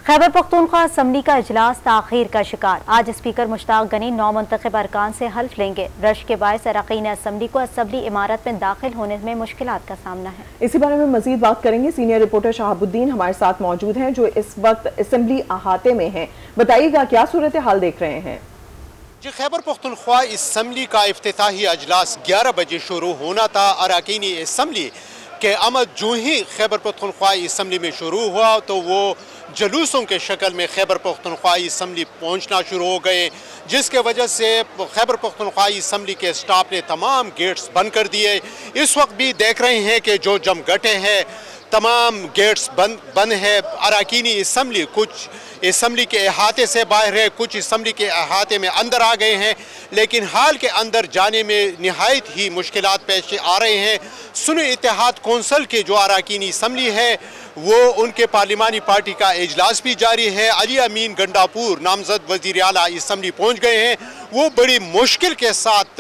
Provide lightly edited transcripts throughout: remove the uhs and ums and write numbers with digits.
Khyber Pakhtunkhwa assembly का इजलास ताखीर का शिकार। आज स्पीकर मुश्ताक गनी नौमुंतखब अरकान से हल्फ लेंगे। रश के बायस अरकान असम्बली को असम्बली इमारत में दाखिल होने में मुश्किलात का सामना है। इसी बारे में मजीद बात करेंगे। सीनियर रिपोर्टर शहाबुद्दीन हमारे साथ मौजूद हैं जो इस वक्त असम्बली अहाते में हैं। बताइएगा क्या सूरत हाल देख रहे हैं। जी, खैबर पख्तूनख्वा असम्बली का इफ्तिताही अजलास 11 बजे शुरू होना था। अरकान असम्बली के आमद जो ही खैबर पख्तूनख्वा असम्बली में शुरू हुआ तो वो जुलूसों के शक्ल में खैबर पख्तूनख्वा असम्बली पहुंचना शुरू हो गए, जिसके वजह से खैबर पख्तूनख्वा असम्बली के स्टाफ ने तमाम गेट्स बंद कर दिए। इस वक्त भी देख रहे हैं कि जो जमघटे हैं तमाम गेट्स बंद है। अरकान असम्बली कुछ असम्बली के अहाते से बाहर है, कुछ असम्बली के अहाते में अंदर आ गए हैं, लेकिन हाल के अंदर जाने में नहायत ही मुश्किलात पेश आ रहे हैं। सुन्नी इत्तेहाद कौंसिल के जो अरकान असम्बली है वो उनके पार्लिमानी पार्टी का इजलास भी जारी है। अली अमीन गंडापुर नामजद वज़ीर आला असम्बली पहुँच गए हैं। वो बड़ी मुश्किल के साथ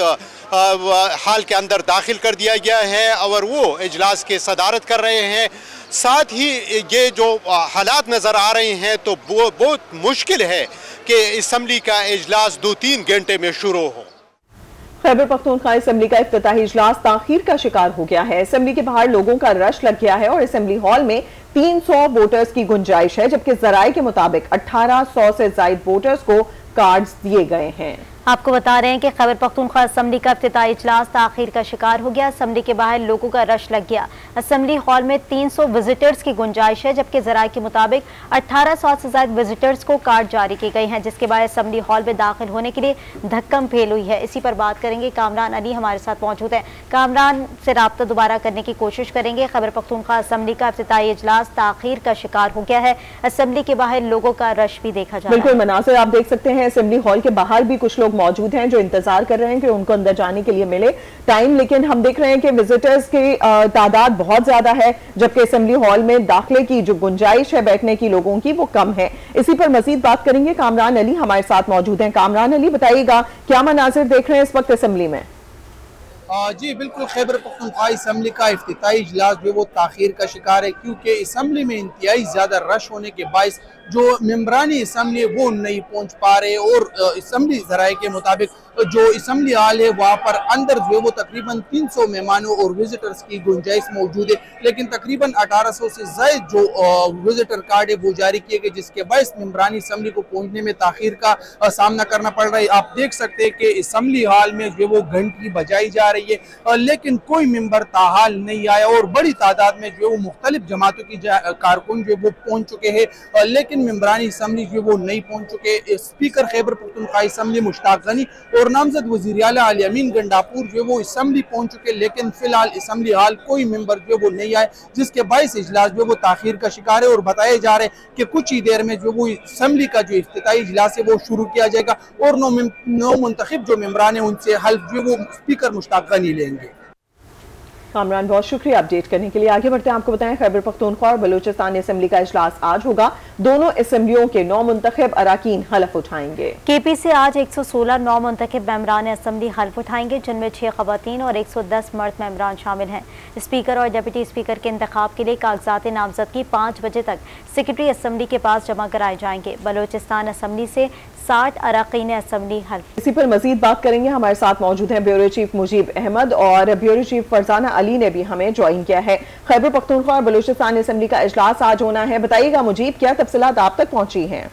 हाल के अंदर दाखिल कर दिया गया है और वो इजलास के सदारत कर रहे हैं। साथ ही ये जो हालात नज़र आ रहे हैं तो वो बहुत मुश्किल है कि असम्बली का इजलास 2-3 घंटे में शुरू हो। खैबर पख्तूनख्वा असम्बली का इफ्तिताही इजलास ताखीर का शिकार हो गया है। असम्बली के बाहर लोगों का रश लग गया है और असम्बली हॉल में 300 वोटर्स की गुंजाइश है, जबकि जराये के मुताबिक 1800 से ज्यादा वोटर्स को कार्ड्स दिए गए हैं। आपको बता रहे हैं कि खैबर पख्तूनख्वा असम्बली का इफ्तिताही इजलास ताखीर का शिकार हो गया। असम्बली के बाहर लोगों का रश लग गया। असम्बली हॉल में 300 विजिटर्स की गुंजाइश है, जबकि जराये के मुताबिक 1800 से ज्यादा विजिटर्स को कार्ड जारी की गई हैं, जिसके बाद असम्बली हॉल में दाखिल होने के लिए धक्कम फेल हुई है। इसी पर बात करेंगे। कामरान अली हमारे साथ मौजूद है। कामरान से राब्ता दोबारा करने की कोशिश करेंगे। खैबर पख्तूनख्वा असम्बली का इफ्तिताही इजलास ताखीर का शिकार हो गया है। असम्बली के बाहर लोगों का रश भी देखा जा रहा है। बिल्कुल मनासिर आप देख सकते हैं। असम्बली हॉल के बाहर भी कुछ लोग मौजूद हैं जो इंतजार कर रहे हैं कि उनको अंदर जाने के लिए मिले टाइम, लेकिन हम देख रहे हैं कि विजिटर्स की तादाद बहुत ज्यादा है, जबकि असेंबली हॉल में दाखिले की जो गुंजाइश है बैठने की लोगों की वो कम है। इसी पर मजीद बात करेंगे। कामरान अली हमारे साथ मौजूद हैं। कामरान अली बताइएगा क्या मनाजिर देख रहे हैं इस वक्त असेंबली में। जी बिल्कुल, खैबर पख्तूनख्वा असम्बली का इफ्तिताही इजलास जो वो ताखीर का शिकार है, क्योंकि असम्बली में इंतहाई ज़्यादा रश होने के बायस जो मेम्बरानी असम्बली है वो नहीं पहुँच पा रहे और असम्बली ज़राए के मुताबिक जो असम्बली हाल है वहाँ पर अंदर जो है वो तकरीबन 300 मेहमानों और विजिटर्स की गुंजाइश मौजूद है, लेकिन तकरीबन 1800 से ज़ायद जो विजिटर कार्ड है वो जारी किए गए, जिसके बायस मेम्बरानी असम्बली को पहुँचने में ताखीर का सामना करना पड़ रहा है। आप देख सकते हैं कि असम्बली हाल में जो वो घंटी बजाई जा रही है, लेकिन कोई मेंबर ताहाल नहीं आया और बड़ी तादाद में जो मुख्तलिफ जमातों की कारकुन जो वो पहुंच चुके हैं, लेकिन मेंबरानी असम्बली जो वो नहीं पहुंच चुके। स्पीकर खैबर पख्तूनख्वा असम्बली मुश्ताक गनी और नामजद वज़ीर आला अली अमीन गंडापुर जो वो असम्बली पहुंच चुके, लेकिन फिलहाल असम्बली हाल कोई मेंबर जो वो नहीं आए, जिसके बायस इजलास जो वो ताखीर का शिकार है और बताया जा रहा है कि कुछ ही देर में जो वो असम्बली का जो इफ्तिताही इजलास है वो शुरू किया जाएगा और नौ मुंतखब जो मेंबरान है उनसे हल्फ जो वो स्पीकर मुश्ताक गनी लेंगे। कामरान बहुत शुक्रिया अपडेट करने के लिए। आगे बढ़ते हैं। आपको बताएं खैबर पख्तूनख्वा और बलूचिस्तान असम्बली का इजलास आज होगा। दोनों असम्बलियों के 9 मुंतखब अरकान हल्फ उठाएंगे। केपी से आज 116 9 मुंतखब मेंबरान असम्बली हल्फ उठाएंगे, जिनमें 6 खवातीन और 110 मर्द मेंबरान शामिल हैं। स्पीकर और डिप्टी स्पीकर के इंतखाब के लिए कागजात नामजदगी 5 बजे तक सेक्रेटरी असम्बली के पास जमा कराए जाएंगे। बलूचिस्तान असम्बली से 60 अरकान असम्बली हल्फ। इसी पर मजीद बात करेंगे। हमारे साथ मौजूद हैं ब्यूरो चीफ मुजीब अहमद और ब्यूरो चीफ फरजाना अली ने भी हमें ज्वाइन किया है। खैबर पख्तूनख्वा और बलूचिस्तान असम्बली का इजलास आज होना है। बताइएगा मुजीब क्या तफसीलात आप तक पहुंची हैं।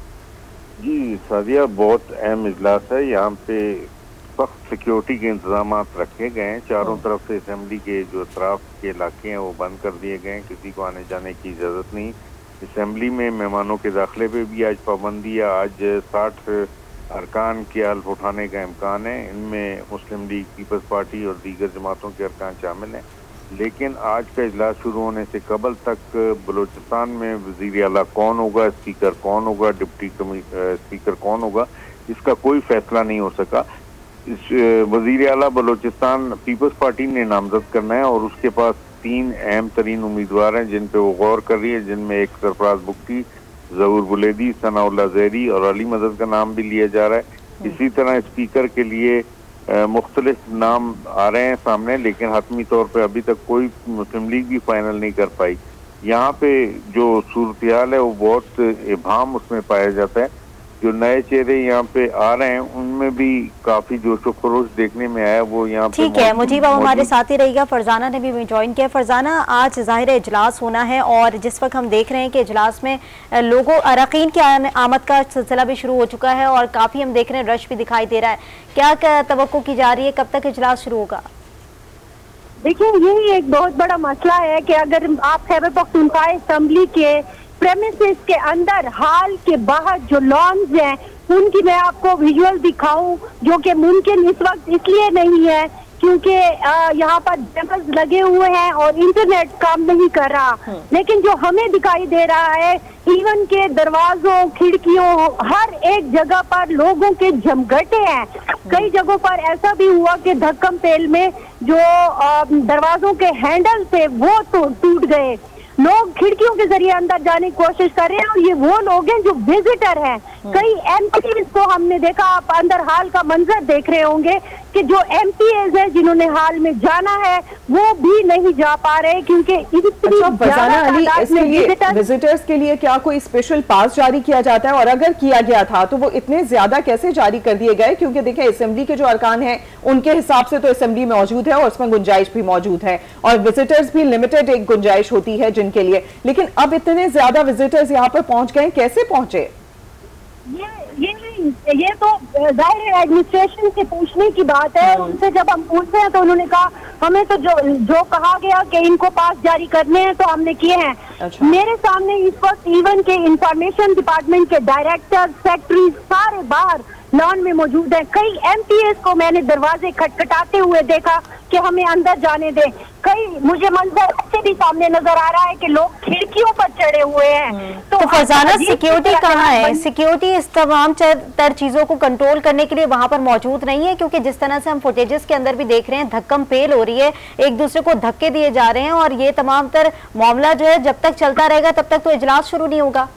जी सादिया, बहुत अहम इजलास है। यहाँ पे सख्त सिक्योरिटी के इंतजाम रखे गए हैं। चारों तरफ से असम्बली के जो अतराफ के इलाके हैं वो बंद कर दिए गए हैं, किसी को आने जाने की इजाज़त नहीं। असम्बली में मेहमानों के दाखिले पे भी आज पाबंदी है। आज 60 अरकान के हल्फ उठाने का इम्कान है। इनमें मुस्लिम लीग, पीपल्स पार्टी और दीगर जमातों के अरकान शामिल हैं। लेकिन आज का इजलास शुरू होने से कबल तक बलूचिस्तान में वज़ीर आला कौन होगा, स्पीकर कौन होगा, डिप्टी स्पीकर कौन होगा, इसका कोई फैसला नहीं हो सका। इस वज़ीर आला बलूचिस्तान पीपल्स पार्टी ने नामजद करना है और उसके पास 3 अहम तरीन उम्मीदवार हैं जिन पे वो गौर कर रही है, जिनमें एक सरफराज बुख्ती, ज़हूर बुलेदी, सनाउल्लाह ज़हरी और अली मदद का नाम भी लिया जा रहा है। इसी तरह स्पीकर के लिए मुख्तलिफ नाम आ रहे हैं सामने, लेकिन हतमी तौर पर अभी तक कोई मुस्लिम लीग भी फाइनल नहीं कर पाई। यहाँ पे जो सूरत-ए-हाल है वो बहुत इबाम उसमें पाया जाता है। जो नए चेहरे यहाँ पे आ रहे हैं उनमें भी काफी जोश व खरोश देखने में आया, वो यहाँ पे ठीक है। मुजीब आप हमारे साथ ही रहिएगा। फरजाना ने भी ज्वाइन किया। फरजाना, आज जाहिर है इजलास होना है और जिस वक्त हम देख रहे हैं कि इजलास में लोगों अरकान की आमद का सिलसिला भी शुरू हो चुका है और काफी हम देख रहे हैं रश भी दिखाई दे रहा है, क्या तवक्को की जा रही है, कब तक इजलास शुरू होगा? देखिए, यही एक बहुत बड़ा मसला है कि अगर आप खैबर पख्तूनख्वा असेंबली के प्रेमिसेस के अंदर हाल के बाहर जो लॉन्स हैं उनकी मैं आपको विजुअल दिखाऊं, जो कि मुमकिन इस वक्त इसलिए नहीं है क्योंकि यहाँ पर कैमरास लगे हुए हैं और इंटरनेट काम नहीं कर रहा, लेकिन जो हमें दिखाई दे रहा है इवन के दरवाजों खिड़कियों हर एक जगह पर लोगों के जमघटे हैं। कई जगहों पर ऐसा भी हुआ कि धक्कम पेल में जो दरवाजों के हैंडल थे वो टूट गए। लोग खिड़कियों के जरिए अंदर जाने की कोशिश कर रहे हैं और ये वो लोग हैं जो विजिटर हैं। कई एमपीएस को हमने देखा, आप अंदर हाल का मंजर देख रहे होंगे कि जो एमपीएस है जिन्होंने हाल में जाना है वो भी नहीं जा पा रहे क्योंकि फरजाना अली, इसके लिए विजिटर्स के लिए क्या कोई स्पेशल पास जारी किया जाता है, और अगर किया गया था तो वो इतने ज्यादा कैसे जारी कर दिए गए? क्योंकि देखिए असेंबली के जो अरकान हैं उनके हिसाब से तो असेंबली मौजूद है और उसमें गुंजाइश भी मौजूद है और विजिटर्स भी लिमिटेड एक गुंजाइश होती है जिनके लिए, लेकिन अब इतने ज्यादा विजिटर्स यहाँ पर पहुंच गए, कैसे पहुंचे? ये तो जाहिर है एडमिनिस्ट्रेशन से पूछने की बात है। उनसे जब हम पूछते हैं तो उन्होंने कहा हमें तो जो कहा गया कि इनको पास जारी करने हैं तो हमने किए हैं। अच्छा। मेरे सामने इस वक्त इवन के इंफॉर्मेशन डिपार्टमेंट के डायरेक्टर सेक्रेटरी सारे बाहर लॉन में मौजूद है। कई एमपीएस को मैंने दरवाजे खटखटाते हुए देखा कि हमें अंदर जाने दें। कई मुझे मंजर से भी सामने नजर आ रहा है कि लोग खिड़कियों पर चढ़े हुए हैं। तो फरजाना, सिक्योरिटी कहाँ है? सिक्योरिटी इस तमाम तर चीजों को कंट्रोल करने के लिए वहां पर मौजूद नहीं है, क्योंकि जिस तरह से हम फुटेजेस के अंदर भी देख रहे हैं धक्कम पेल हो रही है, एक दूसरे को धक्के दिए जा रहे हैं और ये तमाम तर मामला जो है जब तक चलता रहेगा तब तक तो इजलास शुरू नहीं होगा।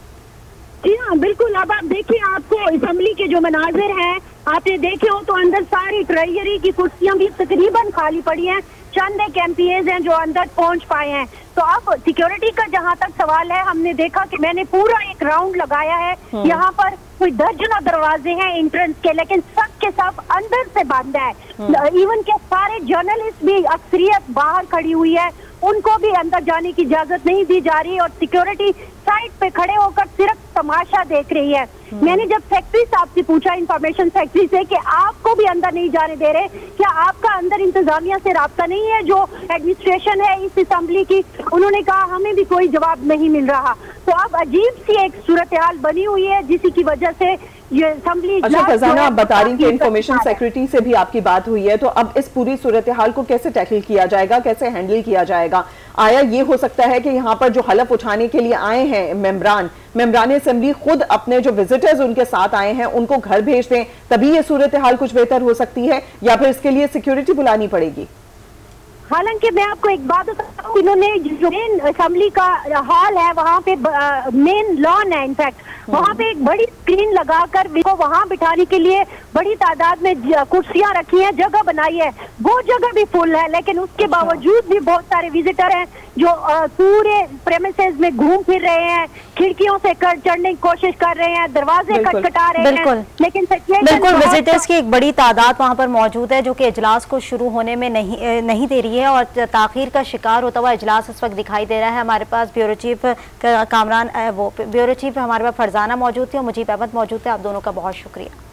जी हाँ, बिल्कुल। अब आप देखिए, आपको असेंबली के जो मनाजिर हैं आपने देखे हो तो अंदर सारी ट्रेजरी की कुर्सियां भी तकरीबन खाली पड़ी हैं। चंद एक एमपीएस हैं जो अंदर पहुंच पाए हैं। तो अब सिक्योरिटी का जहां तक सवाल है, हमने देखा कि मैंने पूरा एक राउंड लगाया है। यहाँ पर कोई दर्जनों दरवाजे हैं एंट्रेंस के, लेकिन सब के सब अंदर से बंद है। इवन के सारे जर्नलिस्ट भी अक्सरियत बाहर खड़ी हुई है, उनको भी अंदर जाने की इजाजत नहीं दी जा रही और सिक्योरिटी साइड पे खड़े होकर सिर्फ तमाशा देख रही है। मैंने जब सेक्रेटरी साहब से पूछा, इंफॉर्मेशन सेक्रेटरी से, कि आपको भी अंदर नहीं जाने दे रहे, क्या आपका अंदर इंतजामिया से राब्ता नहीं है जो एडमिनिस्ट्रेशन है इस असेंबली की? उन्होंने कहा हमें भी कोई जवाब नहीं मिल रहा। तो अब अजीब सी एक सूरत हाल बनी हुई है जिसकी की वजह से ये असेंबली। अच्छा फरजाना, आप बता रही कि इंफॉर्मेशन सेक्रेटरी से भी आपकी बात हुई है, तो अब इस पूरी सूरत हाल को कैसे टैकल किया जाएगा, कैसे हैंडल किया जाएगा? आया ये हो सकता है कि यहाँ पर जो हलफ उठाने के लिए आए हैं मेंबरान असेंबली खुद अपने जो विजिटर्स उनके साथ आए हैं उनको घर भेज दें, तभी ये सूरत हाल कुछ बेहतर हो सकती है, या फिर इसके लिए सिक्योरिटी बुलानी पड़ेगी? हालांकि मैं आपको एक बात बताऊं, इन्होंने जो मेन असेंबली का हॉल है वहाँ पे मेन लॉन है, इनफैक्ट वहाँ पे एक बड़ी स्क्रीन लगाकर वहाँ बिठाने के लिए बड़ी तादाद में कुर्सियां रखी हैं, जगह बनाई है, वो जगह भी फुल है। लेकिन उसके बावजूद भी बहुत सारे विजिटर हैं जो पूरे प्रेमिसेस में घूम फिर रहे हैं, खिड़कियों से चढ़ने की कोशिश कर रहे हैं, दरवाजे खटखटा रहे हैं। लेकिन बिल्कुल विजिटर्स की एक बड़ी तादाद वहाँ पर मौजूद है जो कि इजलास को शुरू होने में नहीं दे रही है और ताखीर का शिकार होता हुआ इजलास इस वक्त दिखाई दे रहा है। हमारे पास bureau chief Kamran, bureau chief हमारे पास फरजाना मौजूद थे और मुजीब अहमद मौजूद थे। आप दोनों का बहुत शुक्रिया।